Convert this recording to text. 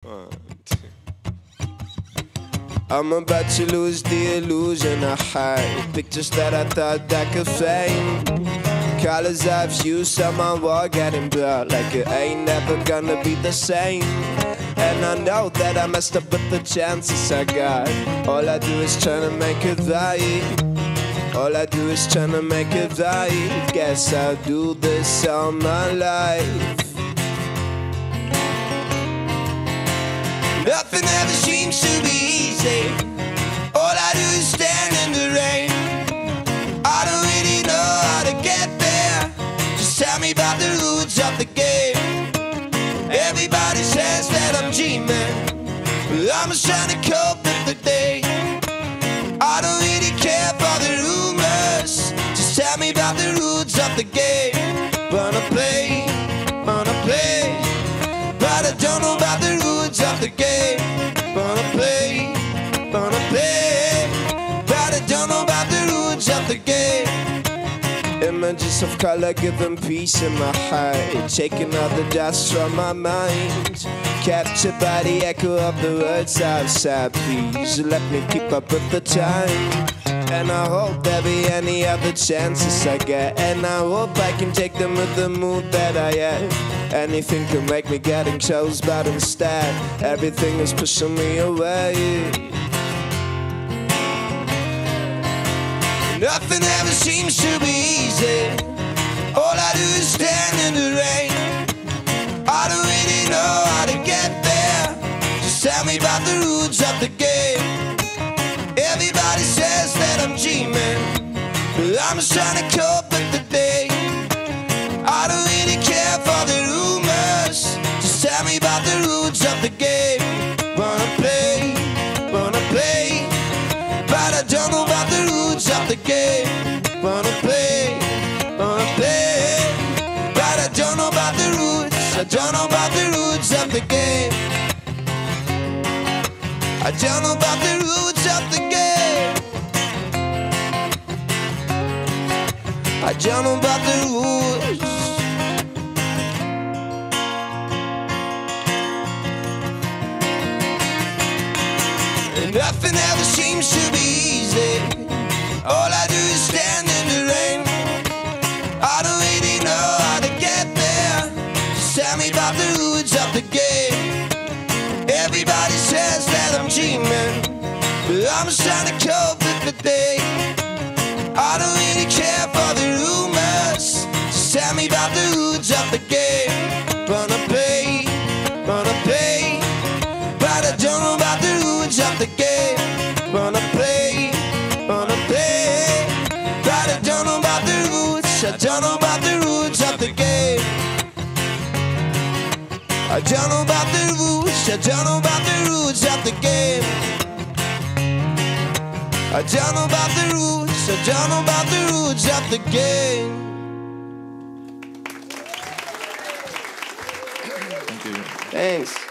I'm about to lose the illusion I had. Pictures that I thought that could fame. Colors I've used on my wall getting blurred, like it ain't never gonna be the same. And I know that I messed up with the chances I got. All I do is try to make it right. All I do is try to make it right. Guess I'll do this all my life. Nothing ever seems to be easy. All I do is stand in the rain. I don't really know how to get there. Just tell me about the rules of the game. Everybody says that I'm dreaming, but I'm just trying to cope with the day. I don't really care for the rumors. Just tell me about the rules of the game. Wanna play, but I don't know about the rules of the game. Wanna play, but I don't know about the rules of the game. Images of color giving peace in my heart, taking all the dust from my mind. Captured by the echo of the words outside. Please let me keep up with the time. And I hope there'll be any other chances I get. And I hope I can take them with the mood that I am. Anything can make me getting close, but instead everything is pushing me away. Nothing ever seems to be easy. All I do is stand in the rain. I don't really know how to get there. Just tell me about the rules of the game. Everybody says that I'm dreaming, but I'm just trying to cope with the day. I don't really care for the rumors. Just tell me about the rules of the game. Wanna play, but I don't know about the rules of the game. Wanna play, but I don't know about the rules. I don't know about the rules of the game. I don't know about the rules of the game. I don't know about the rules. And nothing ever seems to be easy. All I do is stand in the rain. I don't really know how to get there. Just tell me about the rules of the game. Everybody says that I'm dreaming, but I'm just trying to cope with the day. I don't really care for the rumors. Just tell me about the rules of the game. Wanna play, but I don't know about the rules of the game. Wanna play, but I don't know about the rules. I don't know about the rules of the game. I don't know about the rules. I don't know about the rules of the game. I don't know about the rules. I don't know about the rules of the game. Thank you. Thanks.